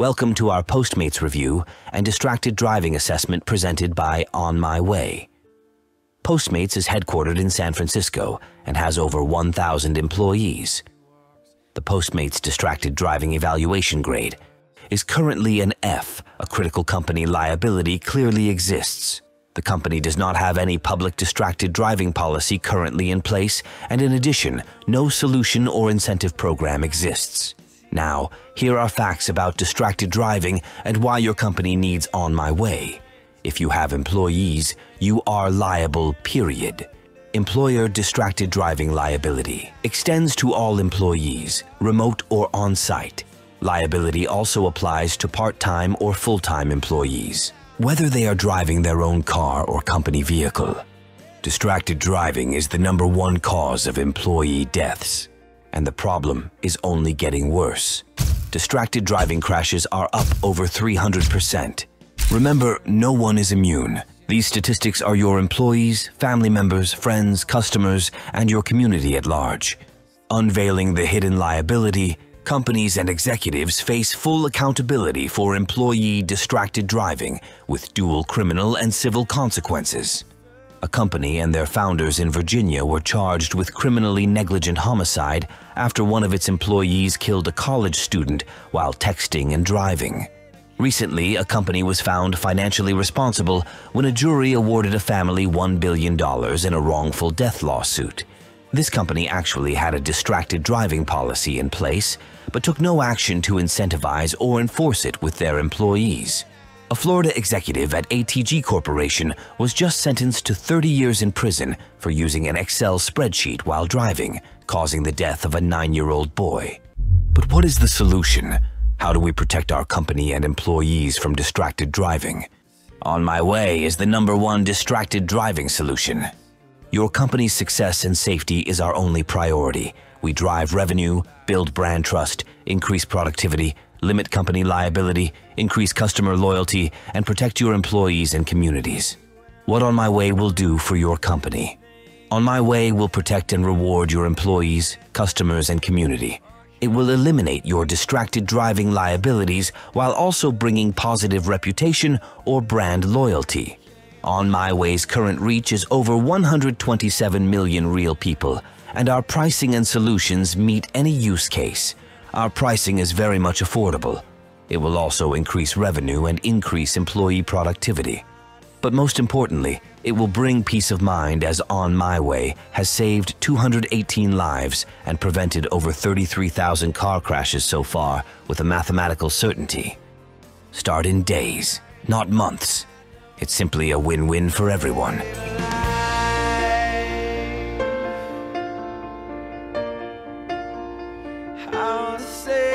Welcome to our Postmates Review and Distracted Driving Assessment presented by OnMyWay. Postmates is headquartered in San Francisco and has over 1,000 employees. The Postmates Distracted Driving Evaluation grade is currently an F. A critical company liability clearly exists. The company does not have any public distracted driving policy currently in place, and in addition, no solution or incentive program exists. Now, here are facts about distracted driving and why your company needs OnMyWay. If you have employees, you are liable, period. Employer distracted driving liability extends to all employees, remote or on-site. Liability also applies to part-time or full-time employees, whether they are driving their own car or company vehicle. Distracted driving is the #1 cause of employee deaths, and the problem is only getting worse. Distracted driving crashes are up over 300%. Remember, no one is immune. These statistics are your employees, family members, friends, customers, and your community at large. Unveiling the hidden liability, companies and executives face full accountability for employee distracted driving with dual criminal and civil consequences. A company and their founders in Virginia were charged with criminally negligent homicide after one of its employees killed a college student while texting and driving. Recently, a company was found financially responsible when a jury awarded a family $1 billion in a wrongful death lawsuit. This company actually had a distracted driving policy in place, but took no action to incentivize or enforce it with their employees. A Florida executive at ATG Corporation was just sentenced to 30 years in prison for using an Excel spreadsheet while driving, causing the death of a 9-year-old boy. But what is the solution? How do we protect our company and employees from distracted driving? OnMyWay is the #1 distracted driving solution. Your company's success and safety is our only priority. We drive revenue, build brand trust, increase productivity, limit company liability, increase customer loyalty, and protect your employees and communities. What OnMyWay will do for your company? OnMyWay will protect and reward your employees, customers, and community. It will eliminate your distracted driving liabilities while also bringing positive reputation or brand loyalty. OnMyWay's current reach is over 127 million real people, and our pricing and solutions meet any use case. Our pricing is very much affordable. It will also increase revenue and increase employee productivity. But most importantly, it will bring peace of mind as OnMyWay has saved 218 lives and prevented over 33,000 car crashes so far with a mathematical certainty. Start in days, not months. It's simply a win-win for everyone. How to say